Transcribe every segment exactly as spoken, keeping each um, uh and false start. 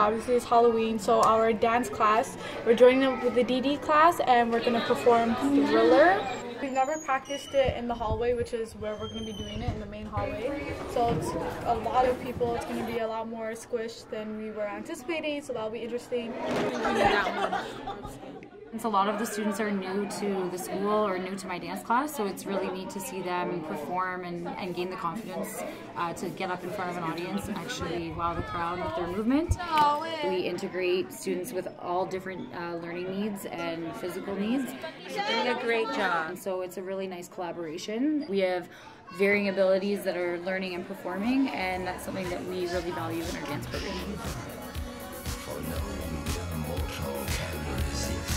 obviously it's Halloween, so our dance class, we're joining up with the D D class and we're going to perform Thriller. We've never practiced it in the hallway, which is where we're going to be doing it, in the main hallway. So it's a lot of people, it's going to be a lot more squished than we were anticipating, so that'll be interesting. Since a lot of the students are new to the school or new to my dance class, so it's really neat to see them perform and, and gain the confidence uh, to get up in front of an audience and actually wow the crowd with their movement. We integrate students with all different uh, learning needs and physical needs. You're doing a great job. And so it's a really nice collaboration. We have varying abilities that are learning and performing, and that's something that we really value in our dance program. For no mortal can resist.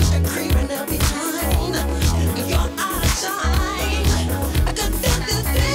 You're out of time. I could feel this.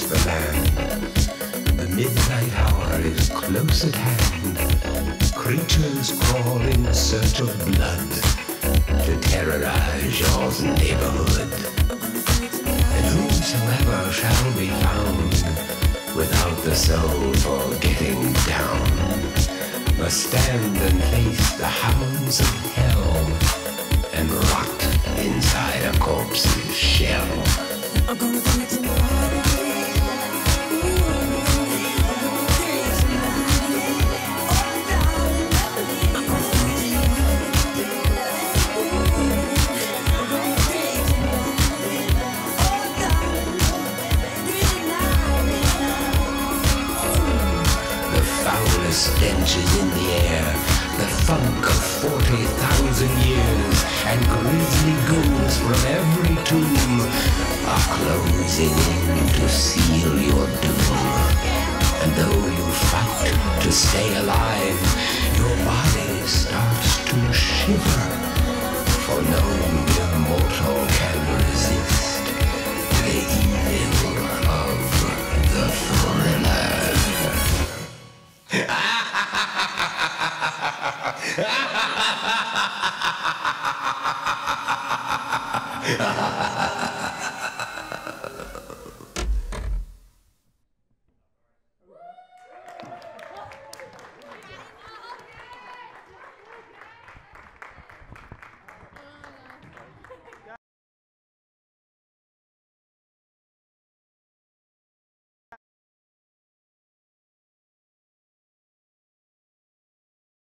across the land. The midnight hour is close at hand. Creatures crawl in search of blood to terrorize your neighborhood. And whosoever shall be found without the soul for getting down must stand and face the hounds of hell and rot inside a corpse's shell. I'm gonna bring it to stench is in the air, the funk of forty thousand years, and grisly ghouls from every tomb are closing in to seal your doom. And though you fight to stay alive, your body starts to shiver, for no mere mortal can resist the evil of the thriller. Ha ha ha ha ha!